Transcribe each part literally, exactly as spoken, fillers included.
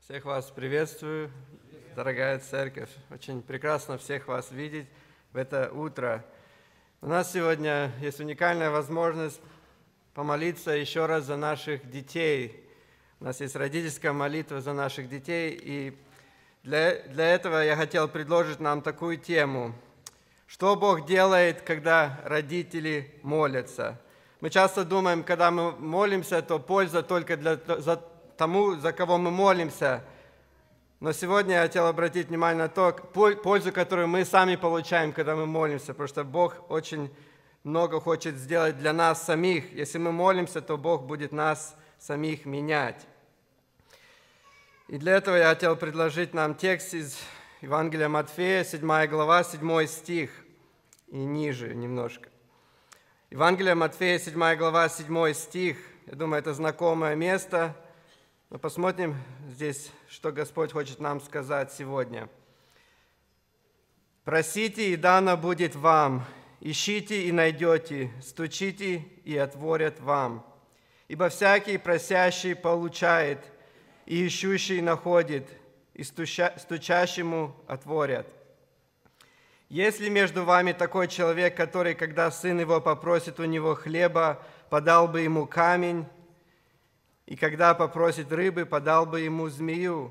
Всех вас приветствую, дорогая церковь. Очень прекрасно всех вас видеть в это утро. У нас сегодня есть уникальная возможность помолиться еще раз за наших детей. У нас есть родительская молитва за наших детей, и для, для этого я хотел предложить нам такую тему. Что Бог делает, когда родители молятся? Мы часто думаем, когда мы молимся, то польза только для за тому, за кого мы молимся. Но сегодня я хотел обратить внимание на то, пользу, которую мы сами получаем, когда мы молимся, потому что Бог очень много хочет сделать для нас самих. Если мы молимся, то Бог будет нас самих менять. И для этого я хотел предложить нам текст из Евангелия Матфея, седьмая глава, седьмой стих, и ниже немножко. Евангелие Матфея, седьмая глава, седьмой стих. Я думаю, это знакомое место. Но посмотрим здесь, что Господь хочет нам сказать сегодня. «Просите, и дано будет вам, ищите, и найдете, стучите, и отворят вам. Ибо всякий просящий получает, и ищущий находит, и стуча, стучащему отворят. Если между вами такой человек, который, когда сын его попросит у него хлеба, подал бы ему камень, и когда попросит рыбы, подал бы ему змею.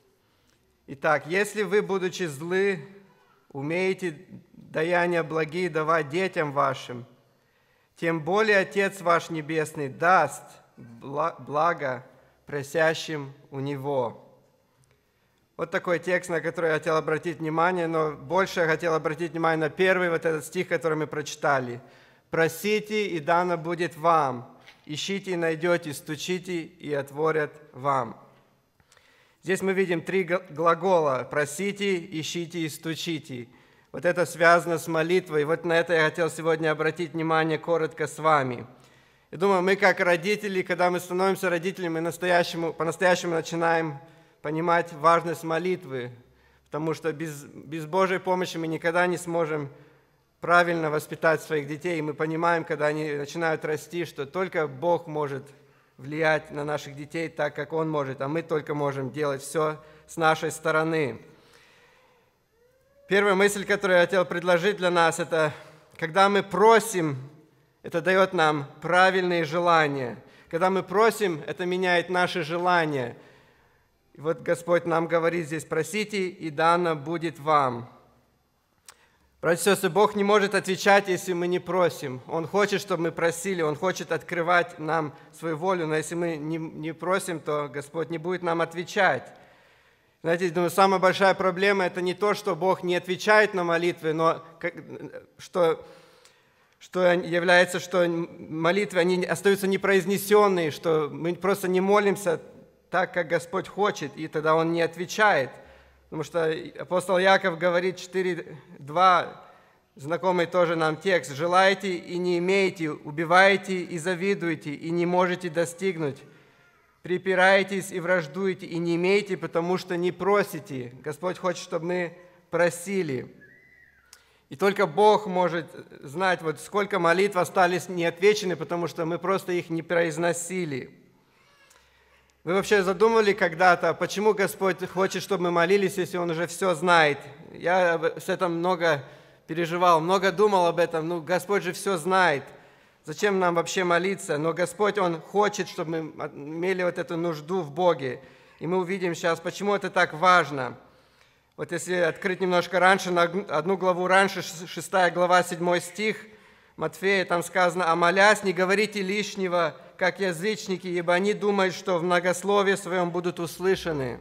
Итак, если вы, будучи злы, умеете даяния благие давать детям вашим, тем более Отец ваш Небесный даст благо просящим у Него». Вот такой текст, на который я хотел обратить внимание, но больше я хотел обратить внимание на первый вот этот стих, который мы прочитали. «Просите, и дано будет вам. Ищите и найдете, стучите, и отворят вам». Здесь мы видим три глагола: «просите», «ищите» и «стучите». Вот это связано с молитвой. Вот на это я хотел сегодня обратить внимание коротко с вами. Я думаю, мы как родители, когда мы становимся родителями, мы настоящему, по-настоящему начинаем понимать важность молитвы, потому что без, без Божьей помощи мы никогда не сможем правильно воспитать своих детей. И мы понимаем, когда они начинают расти, что только Бог может влиять на наших детей так, как Он может, а мы только можем делать все с нашей стороны. Первая мысль, которую я хотел предложить для нас, это когда мы просим, это дает нам правильные желания. Когда мы просим, это меняет наши желания. И вот Господь нам говорит здесь: «Просите, и дано будет вам». Братья и сестры, Бог не может отвечать, если мы не просим. Он хочет, чтобы мы просили, Он хочет открывать нам свою волю, но если мы не, не просим, то Господь не будет нам отвечать. Знаете, думаю, самая большая проблема – это не то, что Бог не отвечает на молитвы, но что, что является, что молитвы они остаются непроизнесенные, что мы просто не молимся так, как Господь хочет, и тогда Он не отвечает. Потому что апостол Яков говорит четыре два, знакомый тоже нам текст: «Желаете и не имеете, убиваете и завидуете, и не можете достигнуть. Припираетесь и враждуете, и не имеете, потому что не просите». Господь хочет, чтобы мы просили. И только Бог может знать, вот сколько молитв остались неотвечены, потому что мы просто их не произносили. Вы вообще задумывали когда-то, почему Господь хочет, чтобы мы молились, если Он уже все знает? Я с этим много переживал, много думал об этом. Ну, Господь же все знает. Зачем нам вообще молиться? Но Господь, Он хочет, чтобы мы имели вот эту нужду в Боге. И мы увидим сейчас, почему это так важно. Вот если открыть немножко раньше, на одну главу раньше, шестая глава, седьмой стих Матфея, там сказано: «А молясь, не говорите лишнего, как язычники, ибо они думают, что в многословии своем будут услышаны.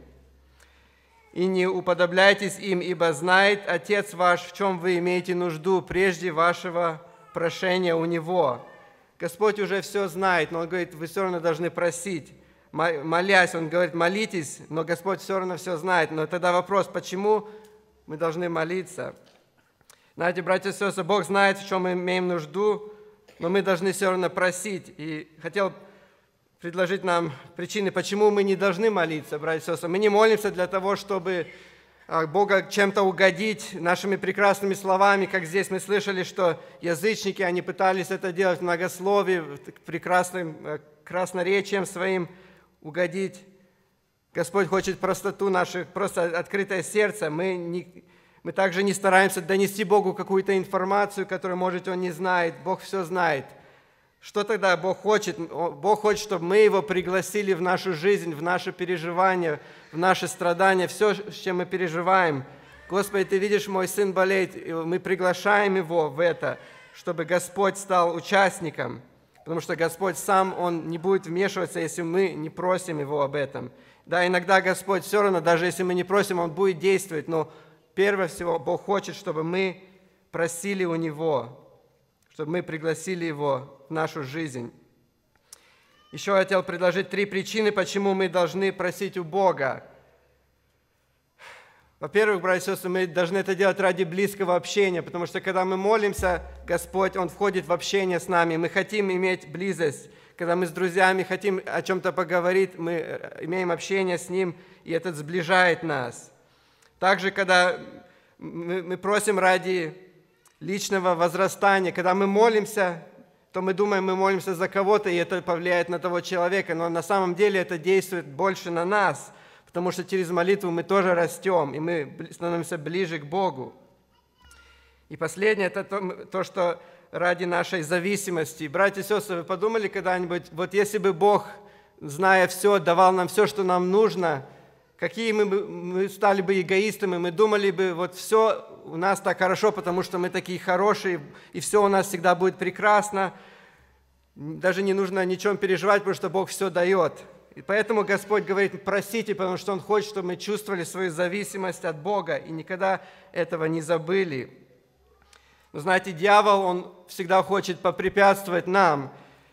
И не уподобляйтесь им, ибо знает Отец ваш, в чем вы имеете нужду, прежде вашего прошения у Него». Господь уже все знает, но Он говорит, вы все равно должны просить. Молясь, Он говорит, молитесь, но Господь все равно все знает. Но тогда вопрос, почему мы должны молиться? Знаете, братья и сестры, Бог знает, в чем мы имеем нужду, но мы должны все равно просить. И хотел предложить нам причины, почему мы не должны молиться, братья и сестры. Мы не молимся для того, чтобы Бога чем-то угодить нашими прекрасными словами, как здесь мы слышали, что язычники, они пытались это делать в многословии, прекрасным красноречием своим угодить. Господь хочет простоту наших, просто открытое сердце. Мы, не, мы также не стараемся донести Богу какую-то информацию, которую, может, Он не знает. Бог все знает. Что тогда Бог хочет? Бог хочет, чтобы мы Его пригласили в нашу жизнь, в наше переживание, в наши страдания, все, с чем мы переживаем. Господи, Ты видишь, мой сын болеет, и мы приглашаем его в это, чтобы Господь стал участником, потому что Господь сам, Он не будет вмешиваться, если мы не просим Его об этом. Да, иногда Господь все равно, даже если мы не просим, Он будет действовать, но прежде всего Бог хочет, чтобы мы просили у Него, чтобы мы пригласили Его в нашу жизнь. Еще я хотел предложить три причины, почему мы должны просить у Бога. Во-первых, братья и сестры, мы должны это делать ради близкого общения, потому что когда мы молимся, Господь, Он входит в общение с нами. Мы хотим иметь близость. Когда мы с друзьями хотим о чем-то поговорить, мы имеем общение с Ним, и это сближает нас. Также, когда мы просим ради личного возрастания, когда мы молимся, то мы думаем, мы молимся за кого-то, и это повлияет на того человека, но на самом деле это действует больше на нас, потому что через молитву мы тоже растем, и мы становимся ближе к Богу. И последнее – это то, то, что ради нашей зависимости. Братья и сестры, вы подумали когда-нибудь, вот если бы Бог, зная все, давал нам все, что нам нужно, какие мы, мы стали бы эгоистами, мы думали бы, вот все у нас так хорошо, потому что мы такие хорошие, и все у нас всегда будет прекрасно, даже не нужно ни о чем переживать, потому что Бог все дает. И поэтому Господь говорит, просите, потому что Он хочет, чтобы мы чувствовали свою зависимость от Бога и никогда этого не забыли. Но знаете, дьявол, он всегда хочет попрепятствовать нам.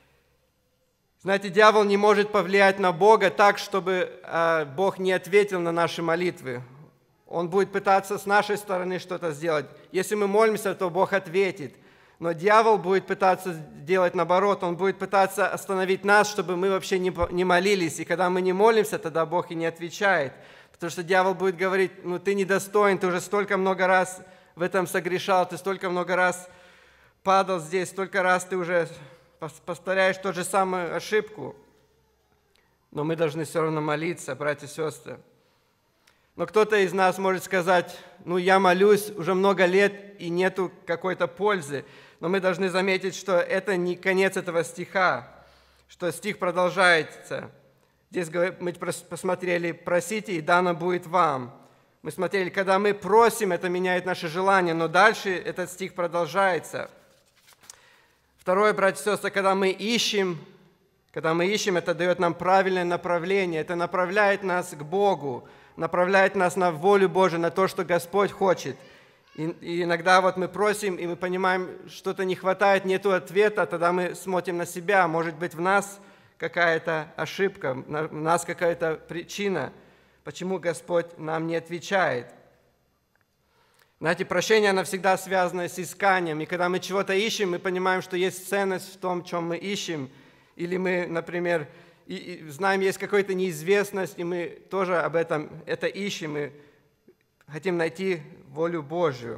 Знаете, дьявол не может повлиять на Бога так, чтобы э, Бог не ответил на наши молитвы. Он будет пытаться с нашей стороны что-то сделать. Если мы молимся, то Бог ответит. Но дьявол будет пытаться делать наоборот, он будет пытаться остановить нас, чтобы мы вообще не молились. И когда мы не молимся, тогда Бог и не отвечает. Потому что дьявол будет говорить, ну ты недостоин, ты уже столько много раз в этом согрешал, ты столько много раз падал здесь, столько раз ты уже повторяешь ту же самую ошибку. Но мы должны все равно молиться, братья и сестры. Но кто-то из нас может сказать, ну я молюсь уже много лет и нету какой-то пользы. Но мы должны заметить, что это не конец этого стиха, что стих продолжается. Здесь мы посмотрели, просите, и дано будет вам. Мы смотрели, когда мы просим, это меняет наши желания, но дальше этот стих продолжается. Второе, братья и сестры, когда мы ищем, когда мы ищем, это дает нам правильное направление, это направляет нас к Богу, направляет нас на волю Божию, на то, что Господь хочет. И, и иногда вот мы просим, и мы понимаем, что-то не хватает, нету ответа, тогда мы смотрим на себя, может быть, в нас какая-то ошибка, в нас какая-то причина, почему Господь нам не отвечает. Знаете, прощение, оно всегда связано с исканием, и когда мы чего-то ищем, мы понимаем, что есть ценность в том, чем мы ищем, или мы, например, и, и знаем, есть какая-то неизвестность, и мы тоже об этом это ищем, и хотим найти волю Божью.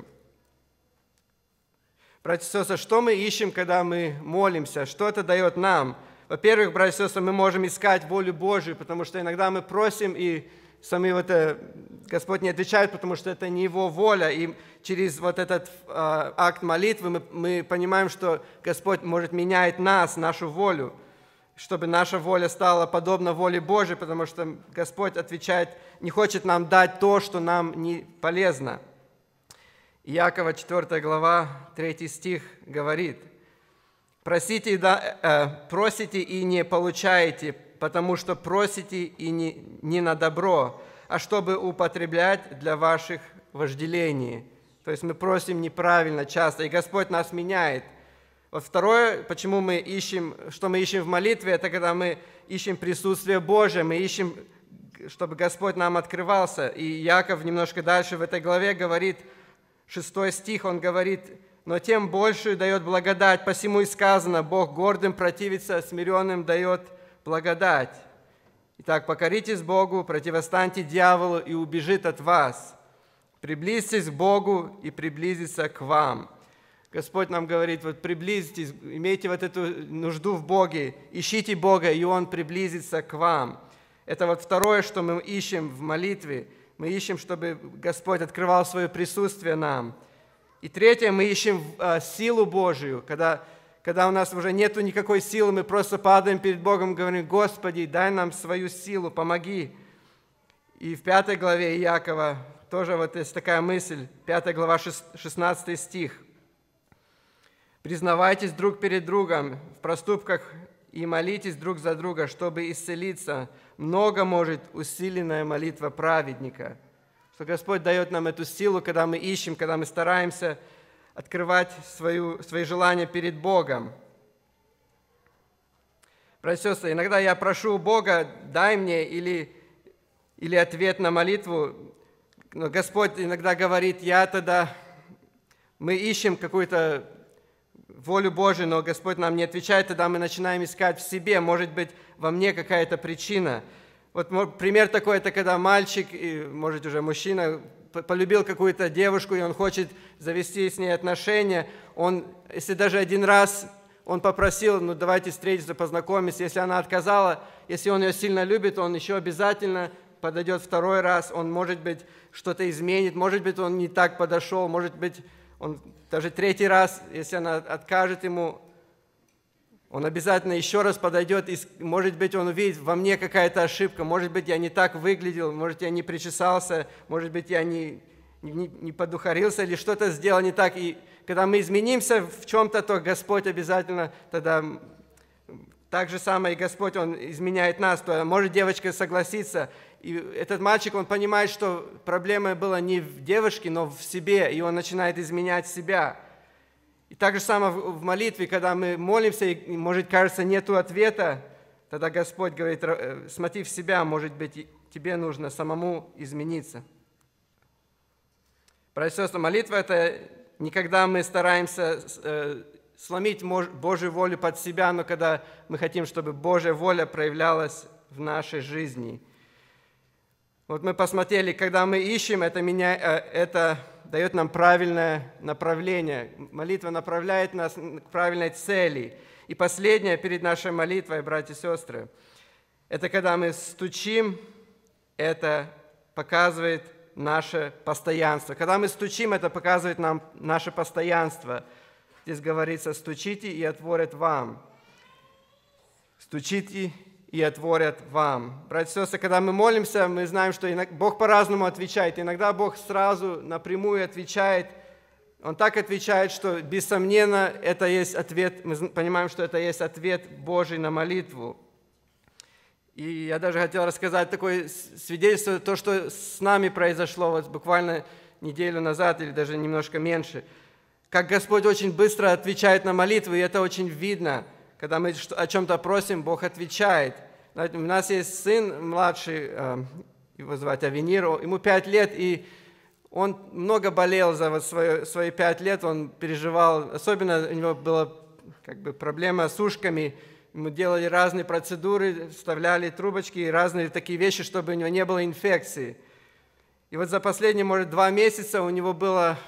Братья и сестры, что мы ищем, когда мы молимся? Что это дает нам? Во-первых, братья и сестры, мы можем искать волю Божью, потому что иногда мы просим, и сами вот это, Господь не отвечает, потому что это не Его воля. И через вот этот э, акт молитвы мы, мы понимаем, что Господь может менять нас, нашу волю, чтобы наша воля стала подобна воле Божьей, потому что Господь отвечает, не хочет нам дать то, что нам не полезно. Иакова четвёртая глава, третий стих говорит, «Просите и, да, э, просите и не получаете, потому что просите и не, не на добро, а чтобы употреблять для ваших вожделений». То есть мы просим неправильно часто, и Господь нас меняет. Вот второе, почему мы ищем, что мы ищем в молитве, это когда мы ищем присутствие Божие, мы ищем, чтобы Господь нам открывался. И Иаков немножко дальше в этой главе говорит, шестой стих, он говорит, «Но тем большую дает благодать, посему и сказано, Бог гордым противится, смиренным дает благодать. Итак, покоритесь Богу, противостаньте дьяволу, и убежит от вас. Приблизьтесь к Богу, и приблизится к вам». Господь нам говорит, вот приблизьтесь, имейте вот эту нужду в Боге, ищите Бога, и Он приблизится к вам. Это вот второе, что мы ищем в молитве. Мы ищем, чтобы Господь открывал свое присутствие нам. И третье, мы ищем э, силу Божию, когда, когда у нас уже нет никакой силы, мы просто падаем перед Богом и говорим: Господи, дай нам свою силу, помоги. И в пятой главе Иакова тоже вот есть такая мысль, пятая глава, шестнадцатый стих. «Признавайтесь друг перед другом в проступках и молитесь друг за друга, чтобы исцелиться. Много может усиленная молитва праведника». Что Господь дает нам эту силу, когда мы ищем, когда мы стараемся открывать свою, свои желания перед Богом. Братья и сестры, иногда я прошу у Бога: дай мне или, или ответ на молитву. Но Господь иногда говорит: я тогда... Мы ищем какую-то волю Божию, но Господь нам не отвечает, тогда мы начинаем искать в себе, может быть, во мне какая-то причина. Вот пример такой, это когда мальчик, и, может, уже мужчина, полюбил какую-то девушку, и он хочет завести с ней отношения. Он, если даже один раз он попросил: ну давайте встретиться, познакомиться, если она отказала, если он ее сильно любит, он еще обязательно подойдет второй раз, он, может быть, что-то изменит, может быть, он не так подошел, может быть, он даже третий раз, если она откажет ему, он обязательно еще раз подойдет, и, может быть, он увидит во мне какая-то ошибка, может быть, я не так выглядел, может, я не причесался, может быть, я не, не, не подухарился или что-то сделал не так. И когда мы изменимся в чем-то, то Господь обязательно тогда... Так же самое и Господь, Он изменяет нас. То может девочка согласиться, и этот мальчик, он понимает, что проблема была не в девушке, но в себе, и он начинает изменять себя. И так же самое в молитве, когда мы молимся, и, может, кажется, нету ответа, тогда Господь говорит: смотри в себя, может быть, тебе нужно самому измениться. Братья и сестры, молитва – это не когда мы стараемся э, сломить Божью волю под себя, но когда мы хотим, чтобы Божья воля проявлялась в нашей жизни. Вот мы посмотрели, когда мы ищем, это, меня, это дает нам правильное направление. Молитва направляет нас к правильной цели. И последнее перед нашей молитвой, братья и сестры, это когда мы стучим, это показывает наше постоянство. Когда мы стучим, это показывает нам наше постоянство. Здесь говорится: стучите, и отворят вам. Стучите, и отворят вам. Братья и сестры, когда мы молимся, мы знаем, что Бог по-разному отвечает. Иногда Бог сразу напрямую отвечает. Он так отвечает, что, без сомнения, это есть ответ. Мы понимаем, что это есть ответ Божий на молитву. И я даже хотел рассказать такое свидетельство, то, что с нами произошло вот буквально неделю назад, или даже немножко меньше. Как Господь очень быстро отвечает на молитву, и это очень видно. Когда мы о чем-то просим, Бог отвечает. Знаете, у нас есть сын младший, его звать Авенир, ему пять лет, и он много болел за вот свои, свои пять лет, он переживал, особенно у него была как бы проблема с ушками, ему делали разные процедуры, вставляли трубочки и разные такие вещи, чтобы у него не было инфекции. И вот за последние, может, два месяца у него было...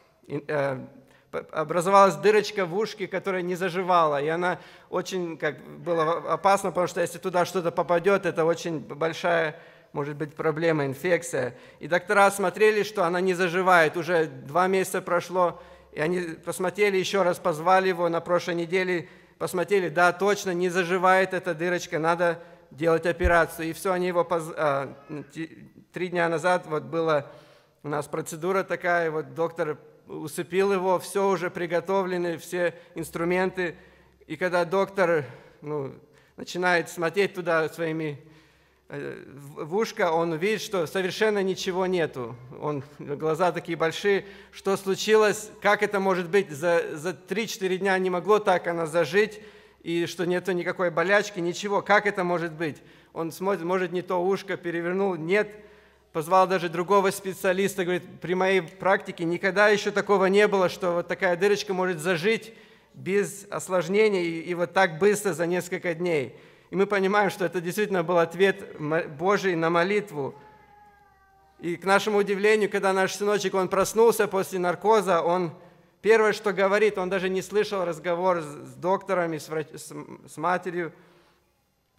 образовалась дырочка в ушке, которая не заживала, и она очень, как, было опасно, потому что если туда что-то попадет, это очень большая, может быть, проблема, инфекция. И доктора смотрели, что она не заживает, уже два месяца прошло, и они посмотрели, еще раз позвали его на прошлой неделе, посмотрели: да, точно, не заживает эта дырочка, надо делать операцию. И все, они его, поз... а, три дня назад вот была у нас процедура такая, вот доктор усыпил его, все уже приготовлены, все инструменты. И когда доктор ну, начинает смотреть туда своими э, в ушко, он видит, что совершенно ничего нету. Он, глаза такие большие. Что случилось? Как это может быть? За, за три-четыре дня не могло так она зажить, и что нету никакой болячки, ничего. Как это может быть? Он смотрит, может, не то ушко перевернул. Нет. Позвал даже другого специалиста, говорит: при моей практике никогда еще такого не было, что вот такая дырочка может зажить без осложнений и, и вот так быстро за несколько дней. И мы понимаем, что это действительно был ответ Божий на молитву. И к нашему удивлению, когда наш сыночек, он проснулся после наркоза, он первое, что говорит, он даже не слышал разговор с докторами, с, врач... с матерью.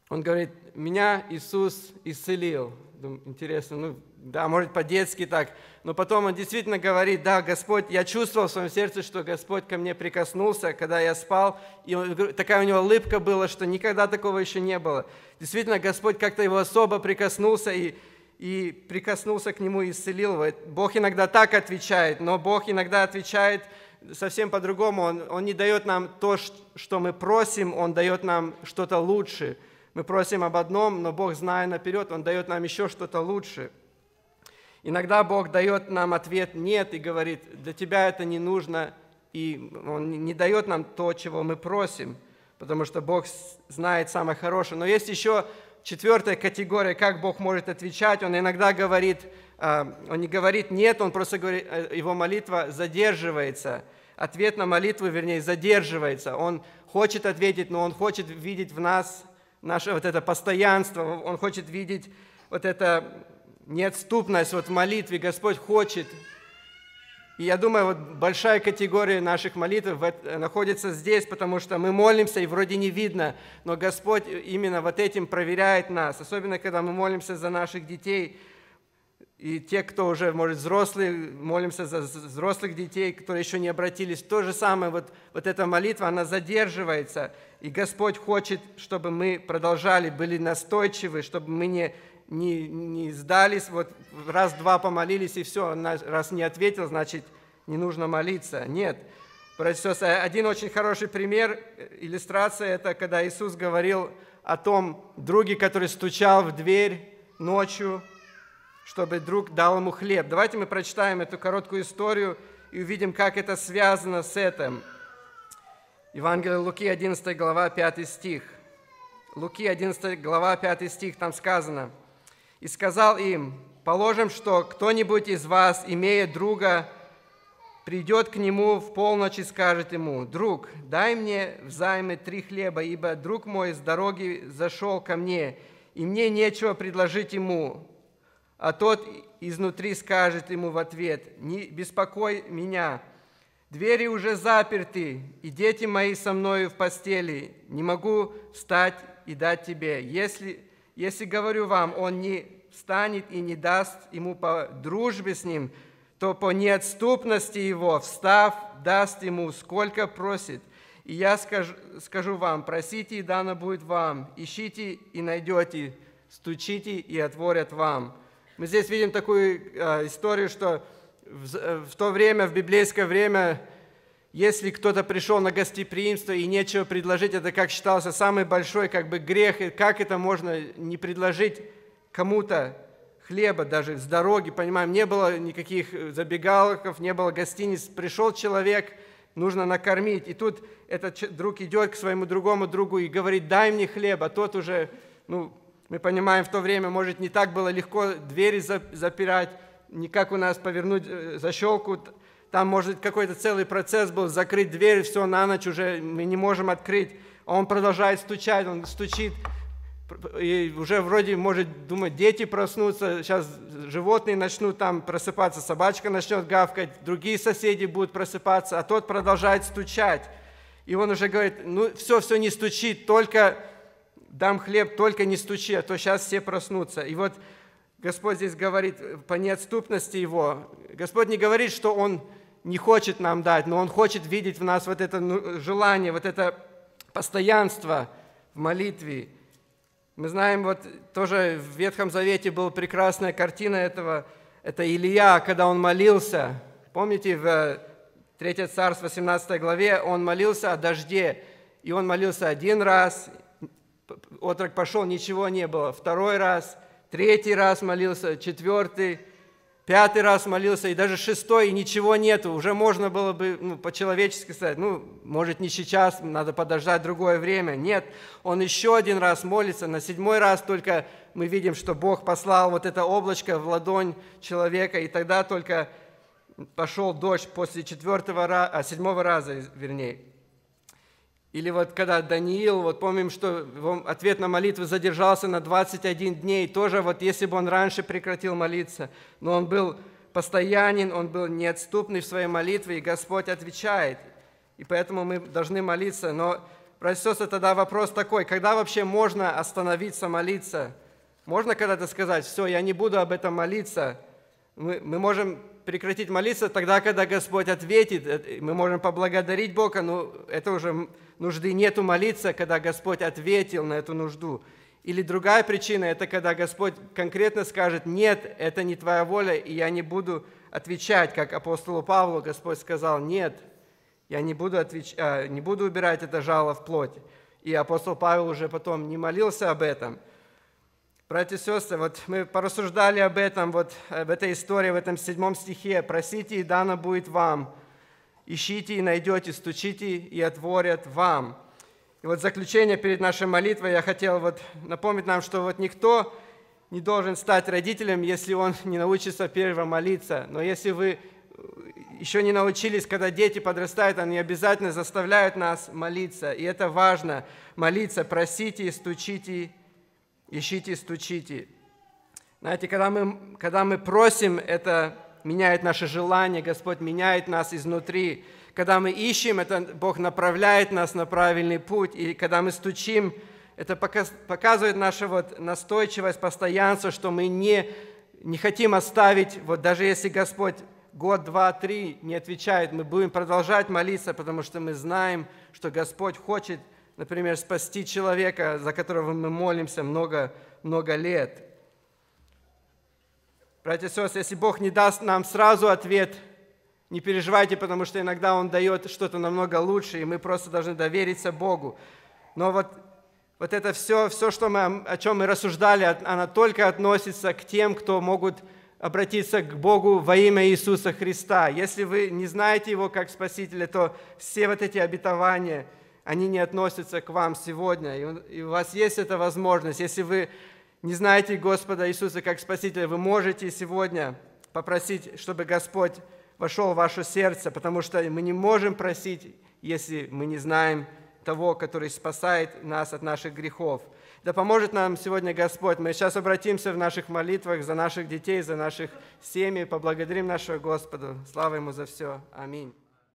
Он говорит, меня Иисус исцелил. Думаю, интересно, ну да, может по-детски так. Но потом он действительно говорит, да, Господь, я чувствовал в своем сердце, что Господь ко мне прикоснулся, когда я спал. И он, такая у него улыбка была, что никогда такого еще не было. Действительно, Господь как-то его особо прикоснулся и, и прикоснулся к нему и исцелил его. Бог иногда так отвечает, но Бог иногда отвечает совсем по-другому. Он, он не дает нам то, что мы просим, Он дает нам что-то лучше. Мы просим об одном, но Бог, зная наперед, Он дает нам еще что-то лучше. Иногда Бог дает нам ответ «нет» и говорит, для тебя это не нужно, и Он не дает нам то, чего мы просим, потому что Бог знает самое хорошее. Но есть еще четвертая категория, как Бог может отвечать. Он иногда говорит, Он не говорит «нет», Он просто говорит, Его молитва задерживается. Ответ на молитву, вернее, задерживается. Он хочет ответить, но Он хочет видеть в нас наше вот это постоянство, Он хочет видеть вот это неотступность вот в молитве. Господь хочет. И я думаю, вот большая категория наших молитв находится здесь, потому что мы молимся, и вроде не видно, но Господь именно вот этим проверяет нас, особенно когда мы молимся за наших детей. И те, кто уже, может, взрослые, молимся за взрослых детей, которые еще не обратились. То же самое, вот, вот эта молитва, она задерживается. И Господь хочет, чтобы мы продолжали, были настойчивы, чтобы мы не, не, не сдались, вот раз-два помолились, и все, раз не ответил, значит, не нужно молиться. Нет. Братья и сестры, один очень хороший пример, иллюстрация, это когда Иисус говорил о том друге, который стучал в дверь ночью, чтобы друг дал ему хлеб. Давайте мы прочитаем эту короткую историю и увидим, как это связано с этим. Евангелие Луки, одиннадцатая глава, пятый стих. Луки, одиннадцатая глава, пятый стих, там сказано. «И сказал им, положим, что кто-нибудь из вас, имея друга, придет к нему в полночь и скажет ему, друг, дай мне взаймы три хлеба, ибо друг мой с дороги зашел ко мне, и мне нечего предложить ему». А тот изнутри скажет ему в ответ, «Не беспокой меня, двери уже заперты, и дети мои со мною в постели, не могу встать и дать тебе. Если, если говорю вам, он не встанет и не даст ему по дружбе с ним, то по неотступности его, встав, даст ему, сколько просит. И я скажу, скажу вам, просите, и дано будет вам, ищите, и найдете, стучите, и отворят вам». Мы здесь видим такую э, историю, что в, в то время, в библейское время, если кто-то пришел на гостеприимство и нечего предложить, это как считался самый большой как бы грех. И как это можно не предложить кому-то хлеба даже с дороги, понимаем, не было никаких забегаловков, не было гостиниц. Пришел человек, нужно накормить. И тут этот друг идет к своему другому другу и говорит, дай мне хлеб, а тот уже, ну, мы понимаем, в то время, может, не так было легко двери запирать, не как у нас повернуть защелку. Там, может, какой-то целый процесс был, закрыть дверь, все, на ночь уже мы не можем открыть. А он продолжает стучать, он стучит, и уже вроде может думать, дети проснутся, сейчас животные начнут там просыпаться, собачка начнет гавкать, другие соседи будут просыпаться, а тот продолжает стучать. И он уже говорит, ну все, все не стучит, только... дам хлеб, только не стучи, а то сейчас все проснутся. И вот Господь здесь говорит по неотступности Его. Господь не говорит, что Он не хочет нам дать, но Он хочет видеть в нас вот это желание, вот это постоянство в молитве. Мы знаем, вот тоже в Ветхом Завете была прекрасная картина этого. Это Илия, когда он молился. Помните, в третье Царство, восемнадцатой главе, он молился о дожде. И он молился один раз, отрок пошел, ничего не было. Второй раз, третий раз молился, четвертый, пятый раз молился, и даже шестой, и ничего нету. Уже можно было бы ну, по-человечески сказать, ну, может, не сейчас, надо подождать другое время. Нет, он еще один раз молится. На седьмой раз только мы видим, что Бог послал вот это облачко в ладонь человека, и тогда только пошел дождь после четвертого раза, а седьмого раза, вернее. Или вот когда Даниил, вот помним, что ответ на молитву задержался на двадцать один дней, тоже вот если бы он раньше прекратил молиться, но он был постоянен, он был неотступный в своей молитве, и Господь отвечает. И поэтому мы должны молиться. Но братья и сестры, тогда вопрос такой, когда вообще можно остановиться молиться? Можно когда-то сказать, все, я не буду об этом молиться? Мы, мы можем прекратить молиться тогда, когда Господь ответит. Мы можем поблагодарить Бога, но это уже нужды нету молиться, когда Господь ответил на эту нужду. Или другая причина, это когда Господь конкретно скажет, нет, это не твоя воля, и я не буду отвечать, как апостолу Павлу Господь сказал, нет, я не буду, отвеч... а, не буду убирать это жало в плоть. И апостол Павел уже потом не молился об этом. Братья и сестры, вот мы порассуждали об этом, вот об этой истории в этом седьмом стихе. «Просите, и дано будет вам, ищите и найдете, стучите и отворят вам». И вот в заключение перед нашей молитвой я хотел вот напомнить нам, что вот никто не должен стать родителем, если он не научится первого молиться. Но если вы еще не научились, когда дети подрастают, они обязательно заставляют нас молиться. И это важно, молиться, просите и стучите, ищите и стучите. Знаете, когда мы, когда мы просим, это меняет наше желание, Господь меняет нас изнутри. Когда мы ищем, это Бог направляет нас на правильный путь. И когда мы стучим, это показывает нашу вот настойчивость, постоянство, что мы не, не хотим оставить, вот даже если Господь год, два, три не отвечает, мы будем продолжать молиться, потому что мы знаем, что Господь хочет, например, спасти человека, за которого мы молимся много, много лет. Братья и сестры, если Бог не даст нам сразу ответ, не переживайте, потому что иногда Он дает что-то намного лучше, и мы просто должны довериться Богу. Но вот, вот это все, все что мы, о чем мы рассуждали, оно только относится к тем, кто могут обратиться к Богу во имя Иисуса Христа. Если вы не знаете Его как Спасителя, то все вот эти обетования, они не относятся к вам сегодня. И у вас есть эта возможность. Если вы не знаете Господа Иисуса как Спасителя, вы можете сегодня попросить, чтобы Господь вошел в ваше сердце, потому что мы не можем просить, если мы не знаем того, который спасает нас от наших грехов. Да поможет нам сегодня Господь. Мы сейчас обратимся в наших молитвах за наших детей, за наших семей, поблагодарим нашего Господа. Слава Ему за все. Аминь.